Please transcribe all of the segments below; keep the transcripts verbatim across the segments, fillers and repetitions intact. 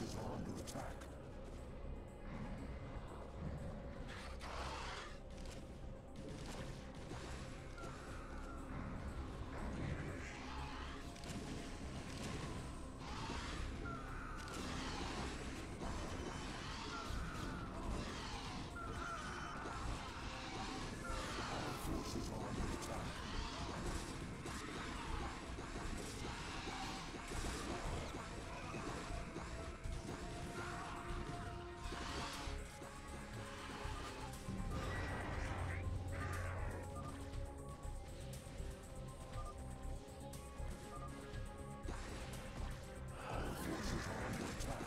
forces are under attack. Forces are under attack. Forces are under attack.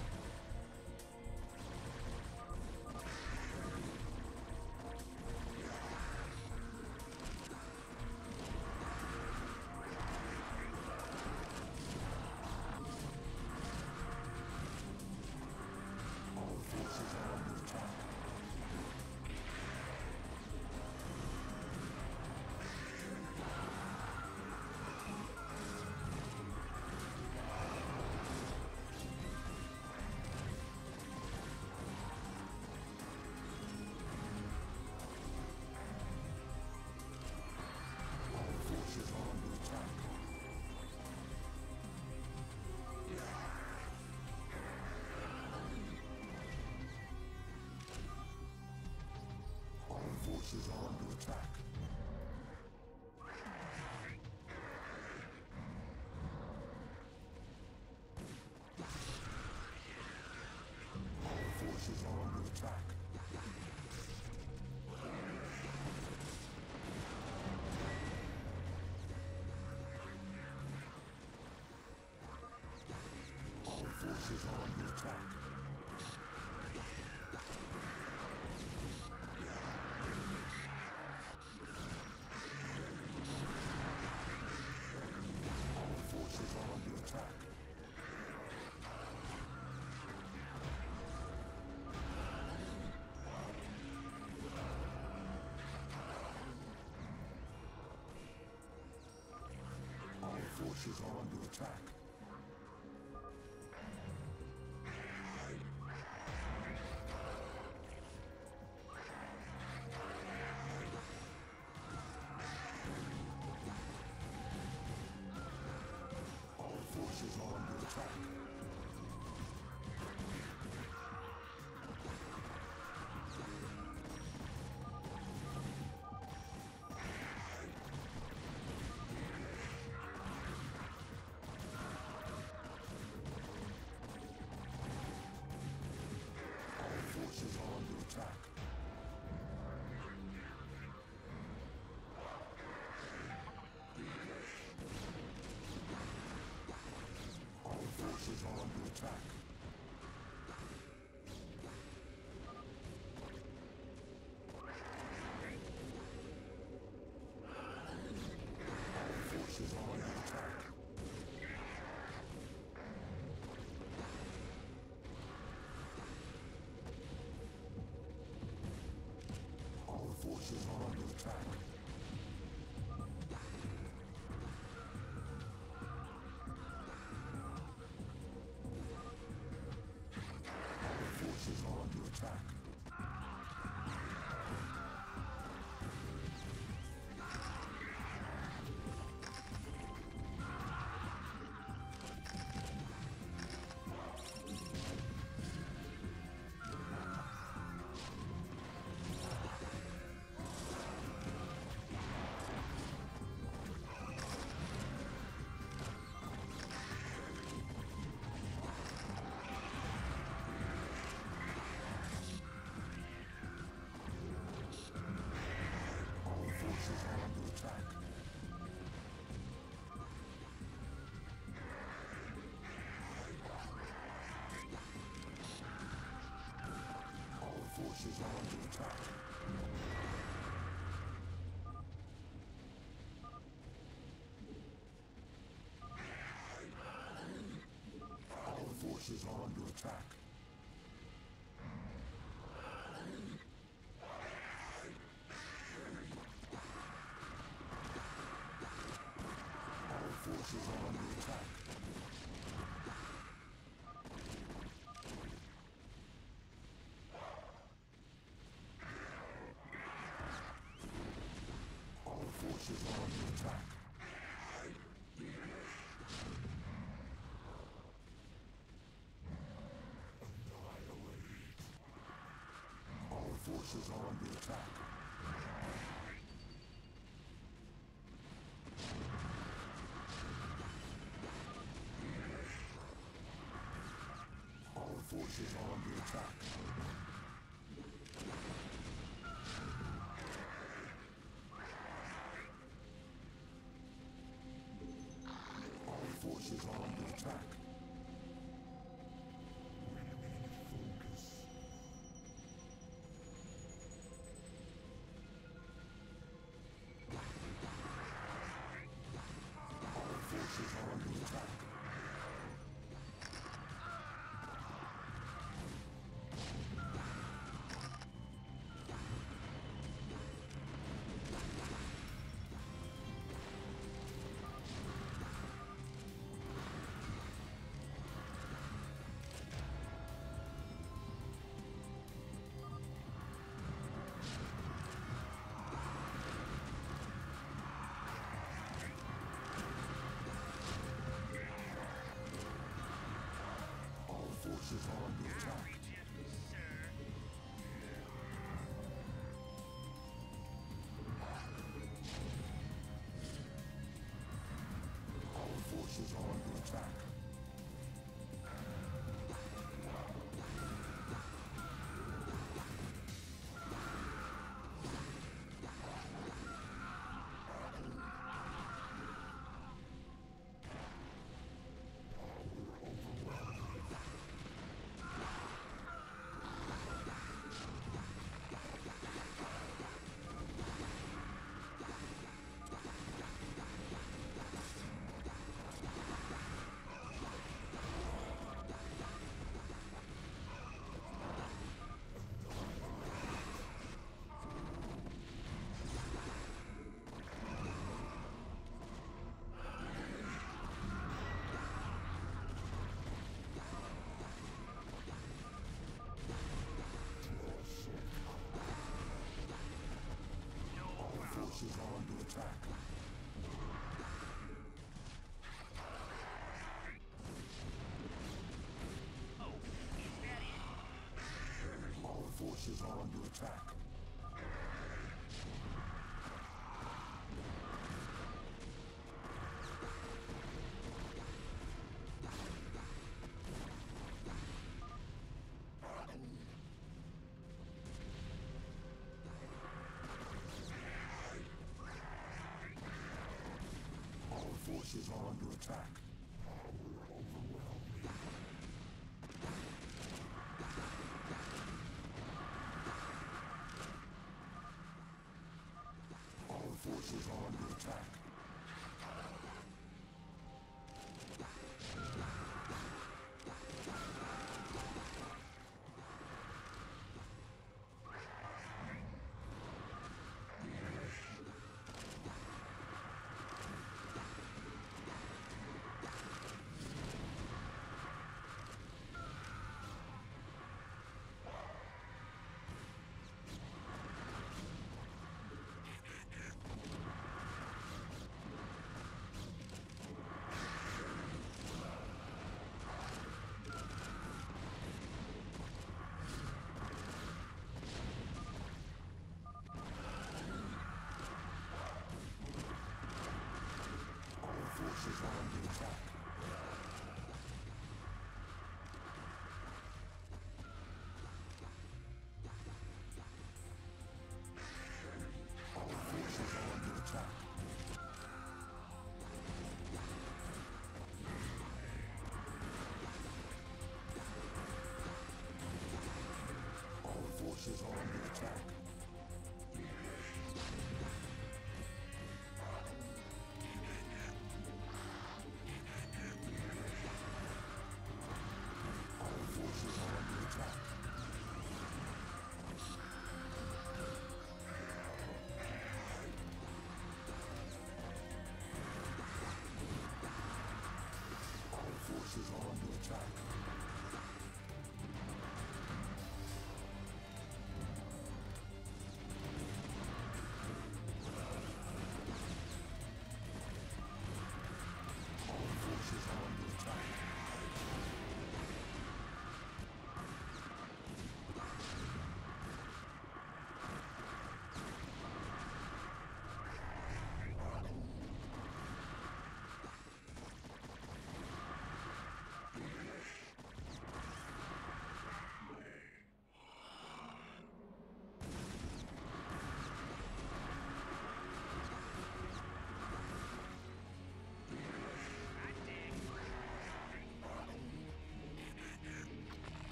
All forces are under attack. All forces are under attack. All forces are under attack. All forces are under attack. All forces are under attack. All forces are under attack. All forces are under attack. All forces are under attack. All forces are under attack. All forces are under attack. All forces are under attack. All forces are under attack. All forces are under attack. All forces are under attack. All forces are under attack. All forces are under attack. All forces are under attack. forces are under attack. Our forces are under attack. Focus. Our forces are under attack. Forces are under attack. Our forces are under attack. Forces are under attack. Oh, is that it? Our forces are under attack. Our forces are under attack. Power overwhelming. Our forces are under attack. Forces are under attack. Our forces are under attack. Our forces are under attack. Forces are under attack. Our forces are under attack.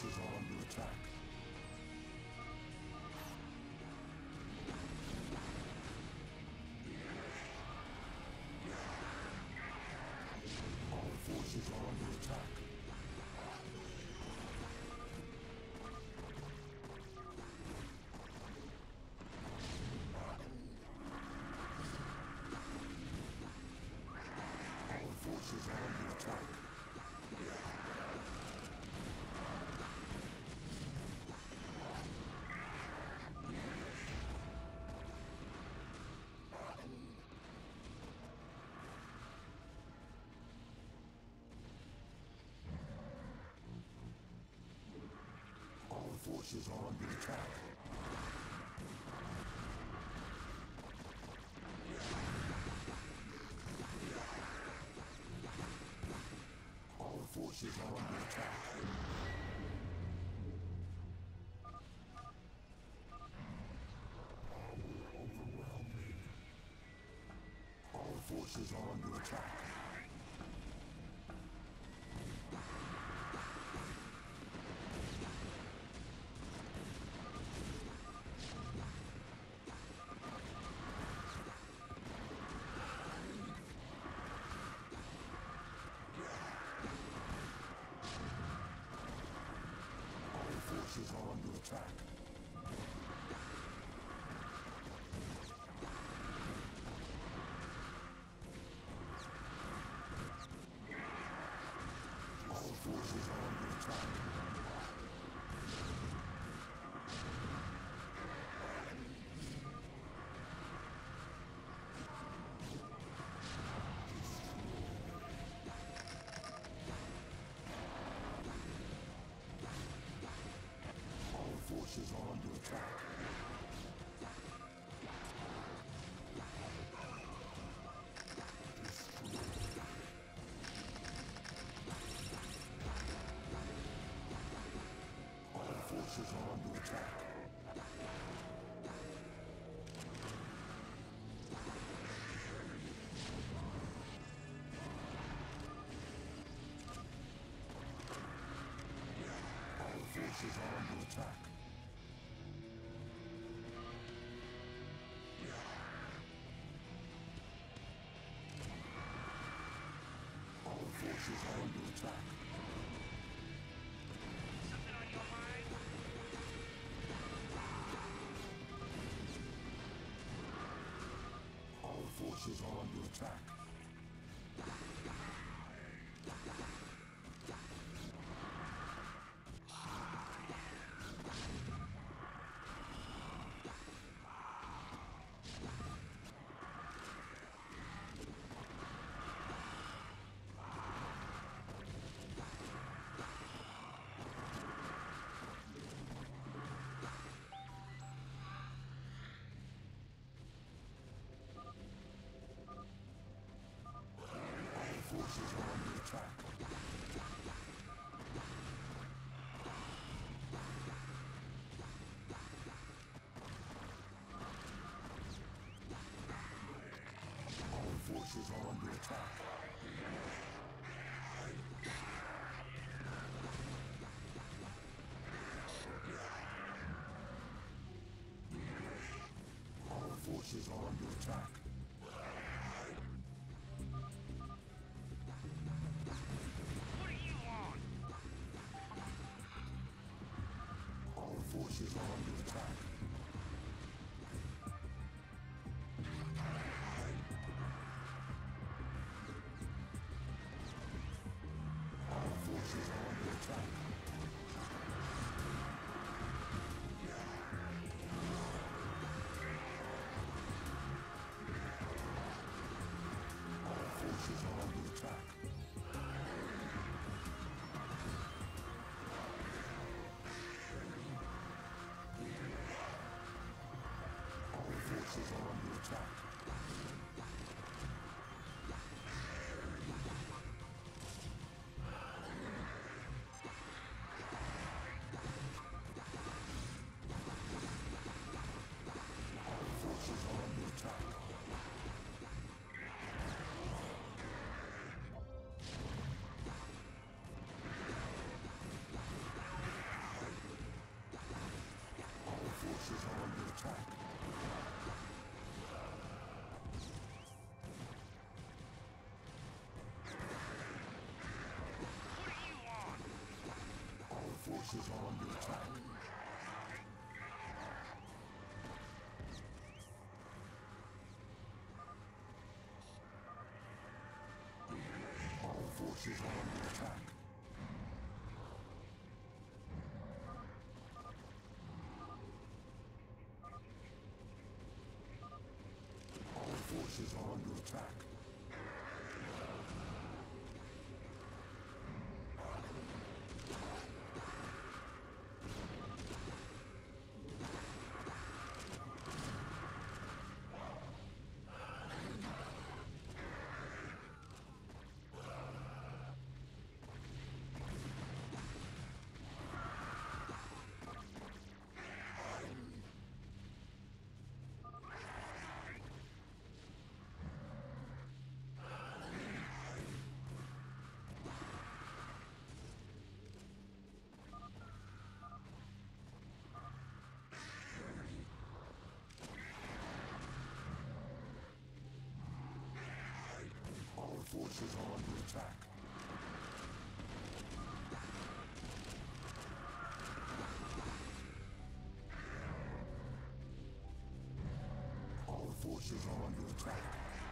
forces are under attack. Our forces are under attack. Our forces are under attack. Our forces are under attack. Our forces are under attack. Overwhelming. Our forces are under attack. Our forces are under attack. Our forces are under attack. Our forces are under attack. Our forces are under attack. Our forces are under attack. Our forces are under attack. Something on your mind? Our forces are under attack. Our forces are under attack. Our forces are under attack. Our forces are under attack. What do you want? Our forces are under attack. Our forces are under attack. Our forces are under attack. Our forces are under attack. Our forces are under attack. forces are under attack. Our forces are under attack. Our forces are under attack. Our forces are under attack. Our forces are under attack.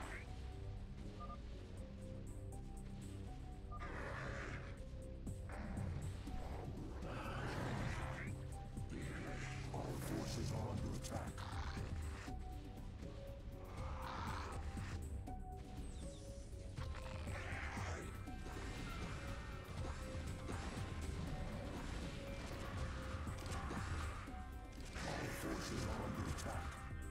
Our forces are under attack. Our forces are under attack.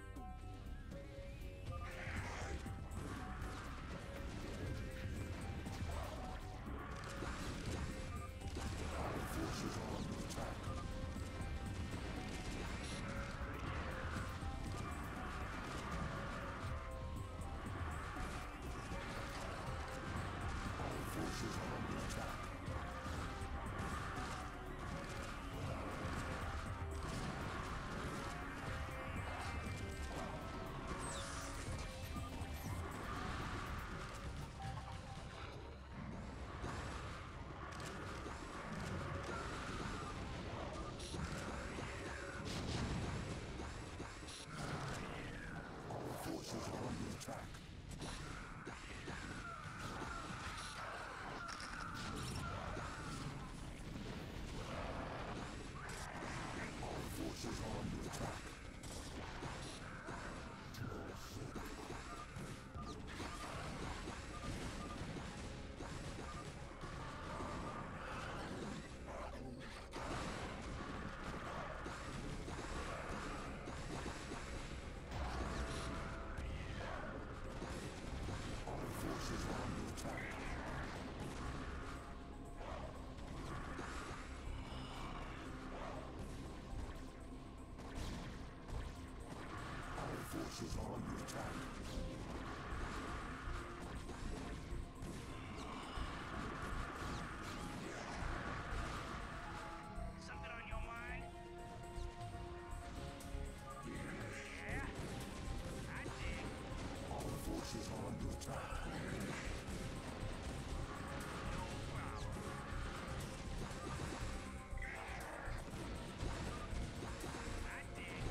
Our forces are under attack. Our forces are under attack. Our forces are under attack. Our forces are under attack. Our forces are under attack. Our forces are under attack. Something on your mind? Yeah? I did. Our forces are under attack. No problem. I did.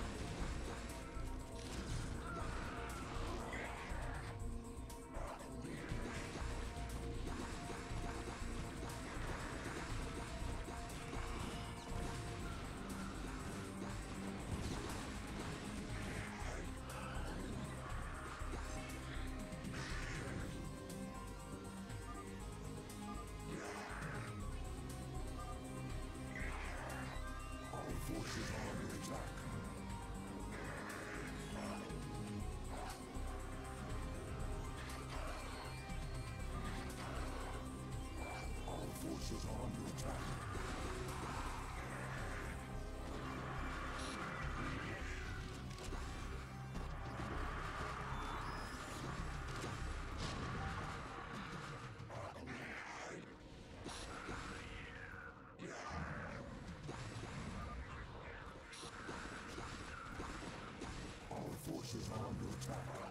Our forces are under attack. Our forces are under attack. Our forces are under attack.